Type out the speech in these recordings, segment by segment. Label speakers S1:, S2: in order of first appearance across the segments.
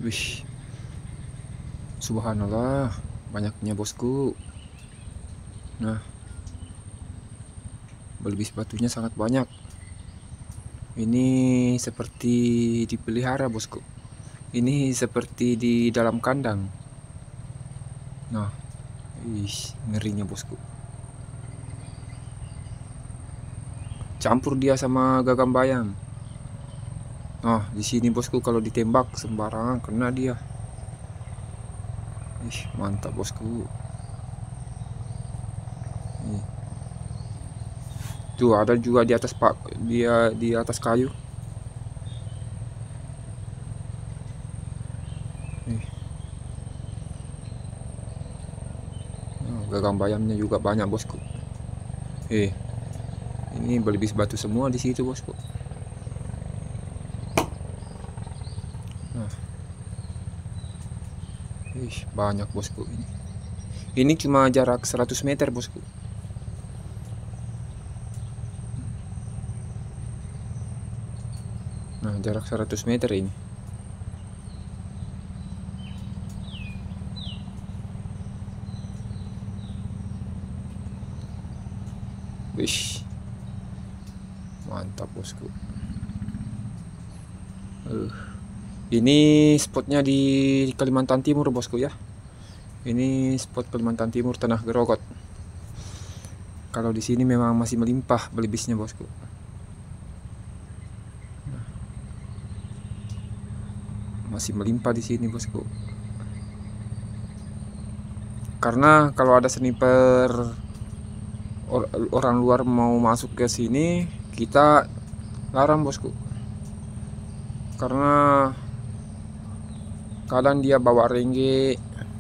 S1: Wih, subhanallah, banyaknya bosku. Nah, belibis batunya sangat banyak. Ini seperti dipelihara bosku. Ini seperti di dalam kandang. Nah, ngerinya bosku. Campur dia sama gagam bayam. Nah, di sini bosku kalau ditembak sembarangan kena dia. Mantap bosku. Tuh ada juga di atas pak, dia di atas kayu. Gagam bayamnya juga banyak bosku. Ini belibis batu semua di situ bosku. Nah, banyak bosku ini. Ini cuma jarak 100 meter bosku. Nah, jarak 100 meter ini. Wih, mantap bosku. Ini spotnya di Kalimantan Timur bosku ya. Ini spot Kalimantan Timur, Tanah Gerogot. Kalau di sini memang masih melimpah belibisnya bosku. Masih melimpah di sini bosku. Karena kalau ada sniper orang luar mau masuk ke sini, kita larang bosku. Karena kadang dia bawa rengge,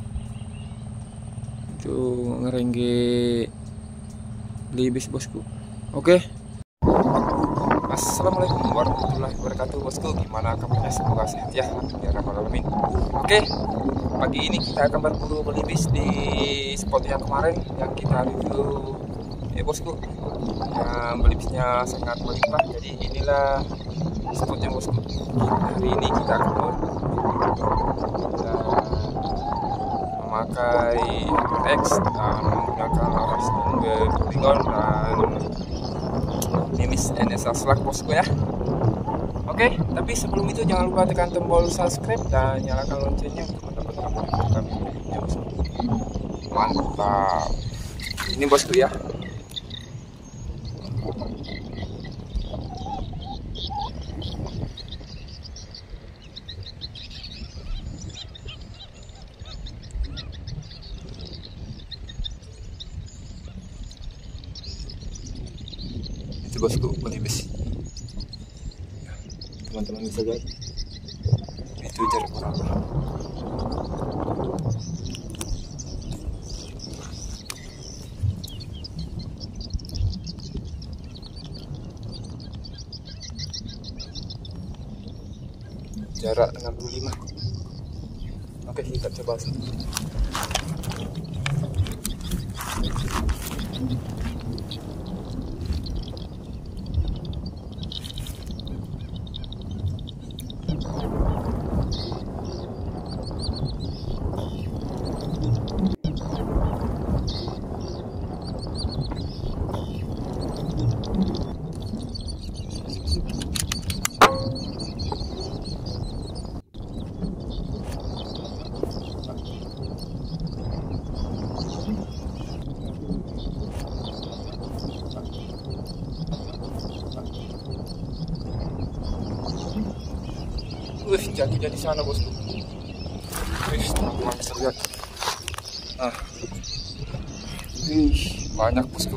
S1: itu ngerengge belibis bosku. Oke. Assalamualaikum warahmatullahi wabarakatuh bosku. Gimana kabarnya? Semoga sehat ya, ya rabbal alamin. Oke, pagi ini kita akan berburu belibis di spot yang kemarin yang kita review bosku, yang belibisnya sangat melimpah. Jadi inilah spotnya bosku. Hari ini kita akan memakai X dan menggunakan laras Polygon dan Nimbus NSA Slug bosku ya. Oke, tapi sebelum itu jangan lupa tekan tombol subscribe dan nyalakan loncengnya untuk mendapatkan video kami berikutnya bosku. Mantap. Ini bosku ya. Itu bosku belibis. Teman-teman bisa lihat. Itu jarak berapa? Jarak 65. Oke, kita coba sih. Jatuhnya di sana bosku. Teman-teman bisa lihat. Nah, banyak bosku.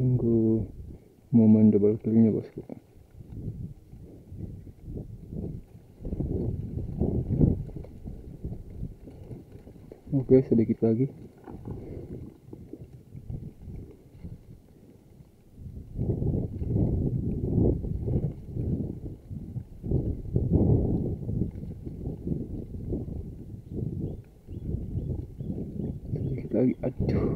S2: Tunggu momen double killnya bosku. Oke, sedikit lagi. Sedikit lagi. Aduh.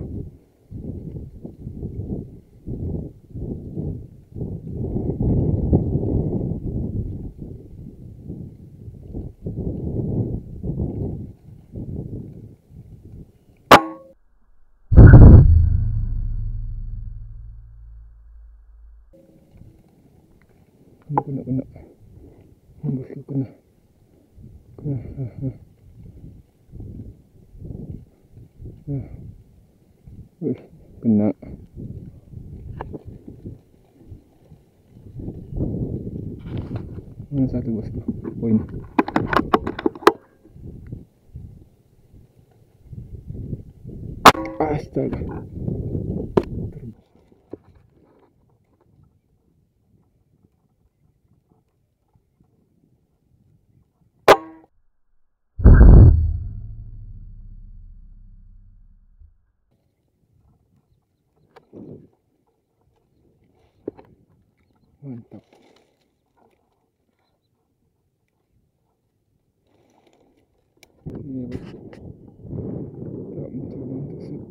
S2: Kena bosku, kena wih, kena. Mana satu bosku, poin. Astaga. Mantap. Ini bosku. Tak mencoba untuk shoot.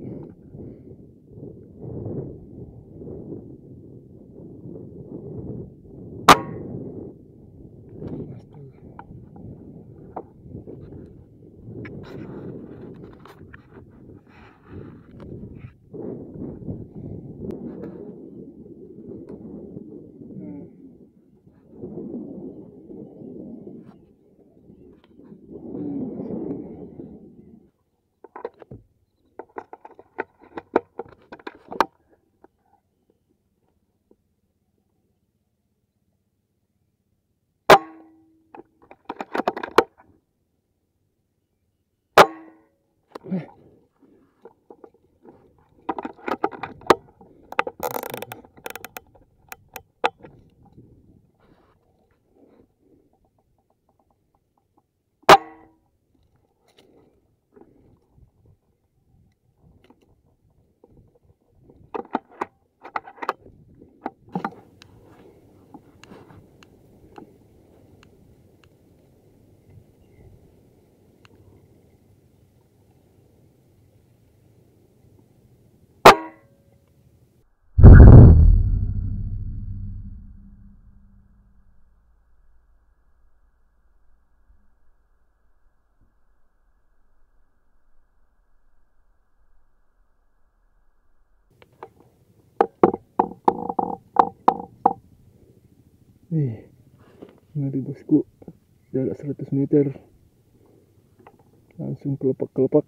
S2: Ngeri bosku, jarak 100 meter langsung kelepak-kelepak.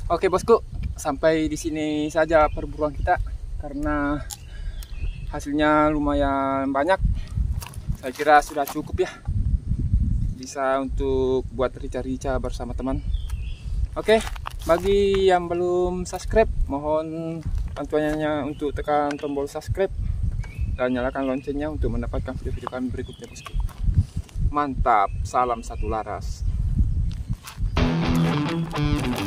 S1: Oke bosku, sampai di sini saja perburuan kita karena hasilnya lumayan banyak. Saya kira sudah cukup ya, bisa untuk buat rica-rica bersama teman. Oke, bagi yang belum subscribe, mohon bantuannya untuk tekan tombol subscribe dan nyalakan loncengnya untuk mendapatkan video-video kami berikutnya bosku. Mantap, salam satu laras.